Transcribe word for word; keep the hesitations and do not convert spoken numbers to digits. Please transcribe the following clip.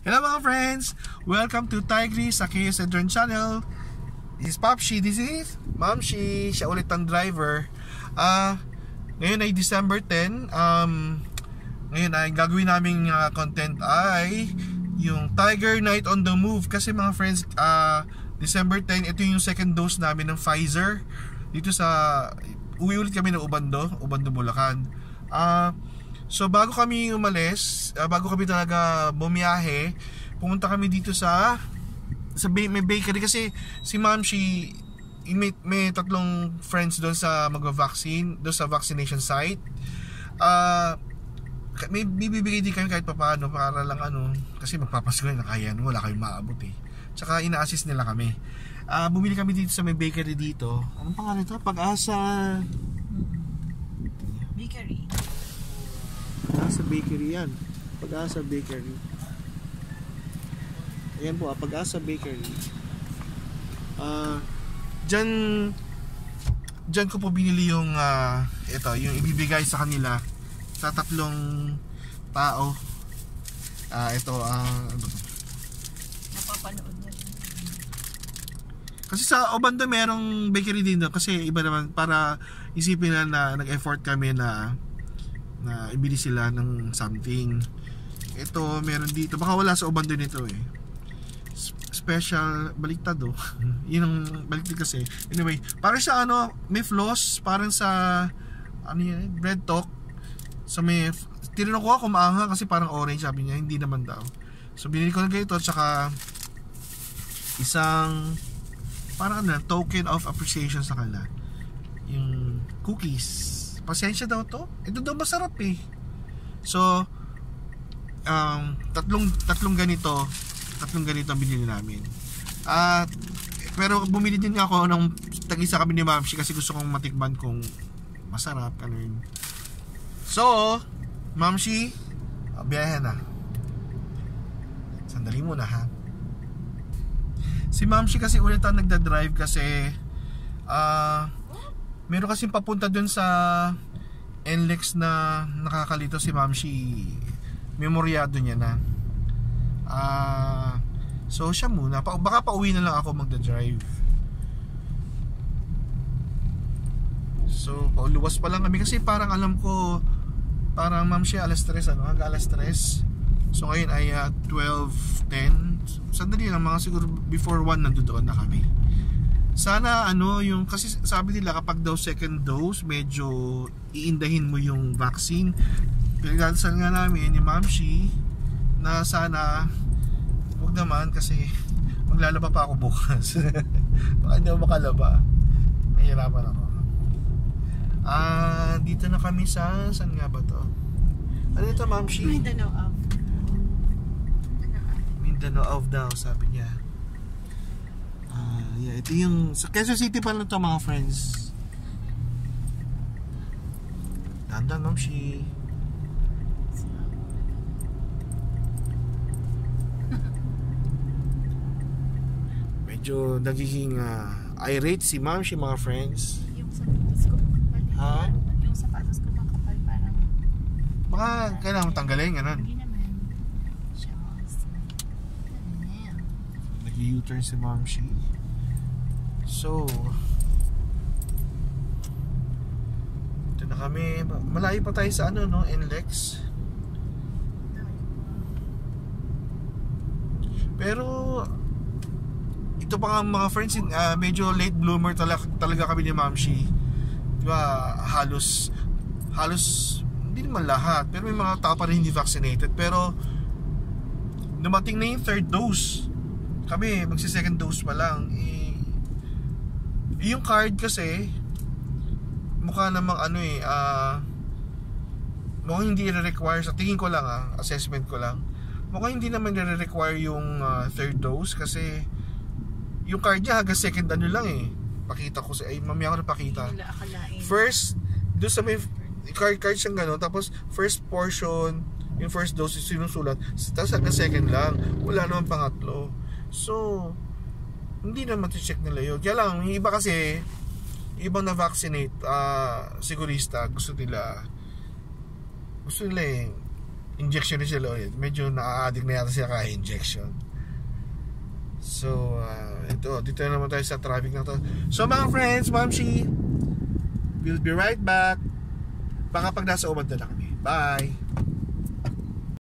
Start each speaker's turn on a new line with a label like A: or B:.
A: Hello mga friends! Welcome to TigerKnight sa K S Adron channel. This is Popshi, this is Mamshi. Siya ulit ang driver. uh, Ngayon ay December tenth. um, Ngayon ay gagawin naming uh, content ay yung TigerKnight on the move. Kasi mga friends, uh, December tenth, ito yung second dose namin ng Pfizer. Dito sa, uwi ulit kami ng Ubando, Ubando, Bulacan. Ah uh, So bago kami umalis, uh, bago kami talaga bumiyahe, pumunta kami dito sa sa may bakery kasi si Mamshi may, may tatlong friends doon sa magva-vaccine, doon sa vaccination site. Uh, may bibigay din kami kahit papaano para lang ano, kasi magpapasko na kaya, wala kayong maabot eh. Tsaka ina-assist nila kami. Uh, bumili kami dito sa may bakery dito. Anong pangalan ito? Pag-asa
B: Bakery.
A: Pag-asa Bakery yan. Pag-asa Bakery. Ayan po, ah, Pag-asa Bakery. Ah, uh, Diyan Diyan ko po binili yung uh, ito, yung ibibigay sa kanila sa tatlong tao. Ah, uh, ito ah uh, ano to?
B: Napapanood na.
A: Kasi sa Obando merong bakery din doon kasi iba naman para isipin na, na nag-effort kami na na ibili sila ng something. Ito meron dito, baka wala sa Obando nito eh. Special, baliktad oh. Yun ang baliktad kasi. Anyway, parang sa ano, may floss, parang sa ano yun, bread talk. So may, tinanong ko ako maanga kasi parang orange, sabi niya, hindi naman daw. So binili ko na ganito, tsaka isang parang ano, token of appreciation sa kanila. Yung cookies. Pasensya daw to. Ito daw masarap eh. So um, tatlong tatlong ganito, tatlong ganito ang binili namin. At pero bumili din ako ng tag-isa kami ni Mamshi kasi gusto kong matikman kung masarap ano yun. So, Mamshi, biyahe na. Sandali muna ha. Si Mamshi kasi ulit ang nagda-drive kasi ah uh, meron kasing papunta dun sa N L E X na nakakalito si Mamshi. Memoryado niya na. Ah, uh, so siya muna. Pa baka pauwi na lang ako magda-drive. So, pauluwas pa lang kami kasi parang alam ko parang Mamshi alas tres ano, hanggang alas tres. So ngayon ay uh, twelve ten. Sandali lang, mga siguro before one nandoon na kami. Sana ano yung, kasi sabi nila kapag daw second dose medyo iindahin mo yung vaccine. Pinagdadasal nga namin ni Mamshi na sana wag naman kasi maglalaba pa ako bukas. Baka hindi ako makalaba, mahirapan ako. Ah, dito na kami sa, saan nga ba to? Ano ito Mamshi?
B: Mindanao Ave.
A: Mindanao Ave daw sabi niya. Uh, yeah, ito yung sa Quezon City pa lang to mga friends. Dandan Mamshi. Medyo nagiging uh, irate si Mamshi mga friends.
B: Yung sapatos ko makapal.
A: Ha?
B: Yung sapatos ko makapal parang
A: Baka kailangan mo tanggalin ganun.
B: hindi naman. Just
A: Nag-U-turn si Mamshi. So ito na kami. Malayo pa tayo sa ano no, N L E X. Pero ito pa nga mga friends, uh, medyo late bloomer talaga, talaga kami ni Mamshi. Diba, halos halos hindi naman lahat, pero may mga tao pa rin hindi vaccinated. Pero dumating na yung third dose, kami magsi second dose pa lang eh, yung card kasi mukha namang ano eh uh, mukhang hindi i-require, sa tingin ko lang ah, assessment ko lang, mukhang hindi naman i-require yung uh, third dose kasi yung card niya hanggang second ano lang eh. Pakita ko sa, ay mamaya ko na pakita. First, doon sa may card card siyang gano'n, tapos first portion, yung first dose is sinusulat, tapos hanggang second lang, wala naman pangatlo. So hindi naman to-check nila yun. Kaya lang, yung iba kasi ibang na-vaccinate, uh, sigurista, gusto nila gusto nila eh injection ni sila ulit. Medyo na-addict na yata siya ka-injection. So, uh, ito, dito na naman tayo sa traffic na to. So mga friends, Mamshi, we'll be right back. Baka pag nasa umad na kami. Bye!